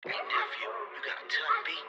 Hey nephew, you got a tut beat?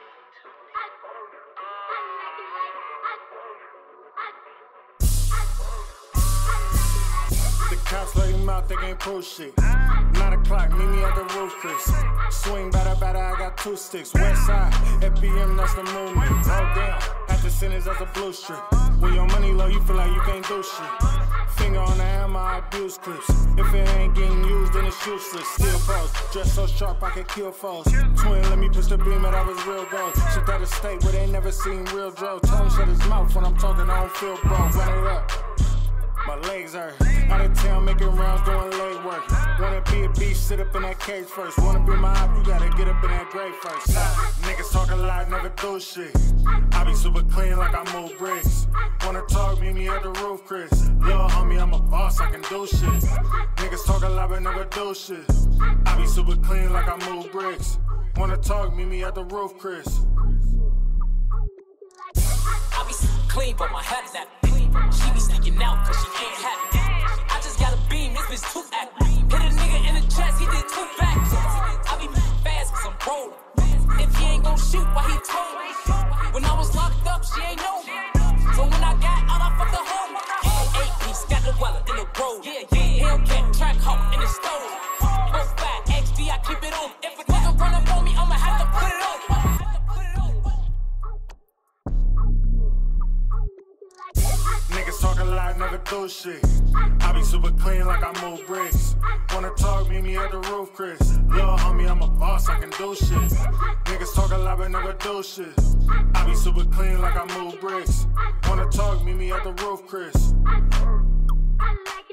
The cops let him out, they can't prove shit. 9 o'clock, meet me at the Ruth Chris. Swing batter, I got 2 sticks. Westside, FBM, that's the movement. Roll down, at the sentence, that's a blue strip. When your money low, you feel like you can't do shit. Finger on the hammer, I abuse clips. If it ain't getting used, then it's useless. Still pose, dress so sharp I can kill foes. Twin, let me push the beamer, that was real gold. Shit at a state where they never seen real drugs. Tone shut his mouth when I'm talking, I don't feel broke. Run it up. My legs hurt. Out of town making rounds doing leg work. Wanna be a beast, sit up in that cage first. Wanna be my op, you gotta get up in that grave first. Niggas talk a lot, never do shit. I be super clean like I move bricks. Wanna talk, meet me at the Ruth Chris. Little homie, I'm a boss, I can do shit. Niggas talk a lot but never do shit. I be super clean like I move bricks. Wanna talk, meet me at the Ruth Chris. I be super clean, but my head is at clean. She be sneaking out cause she ain't happy. I just got a beam, this bitch too active. Hit a nigga in the chest, he did 2 backs. I be moving fast cause I'm rolling. If he ain't gon' shoot, why he told me? When I was locked up, she ain't know me. So when I got out, I fucked the home. 8-piece, got the weller in the road. Hellcat, track home in the stove. 4-5, XD, I keep it on. If a nigga run up on me, I'ma have to put it on. Niggas talk a lot, never do shit. I be super clean like I move bricks. Wanna talk, meet me at the Ruth Chris. Little homie, I'm a boss, I can do shit. Niggas talk a lot but never do shit. I be super clean like I move bricks. Wanna talk, meet me at the Ruth Chris.